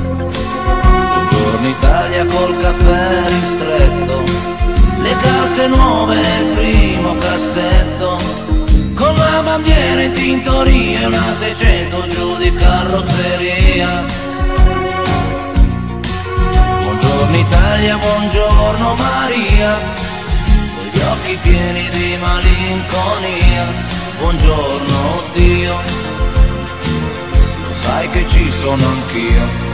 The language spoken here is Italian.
Buongiorno Italia col caffè ristretto, le calze nuove nel primo cassetto, con la bandiera in tintoria e una 600 giù di carrozzeria. Buongiorno Italia, buongiorno Maria, con gli occhi pieni di malinconia. Buongiorno Dio, lo sai che ci sono anch'io.